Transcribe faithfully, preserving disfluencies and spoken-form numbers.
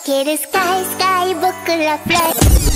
けるスカイスカイ僕らフライ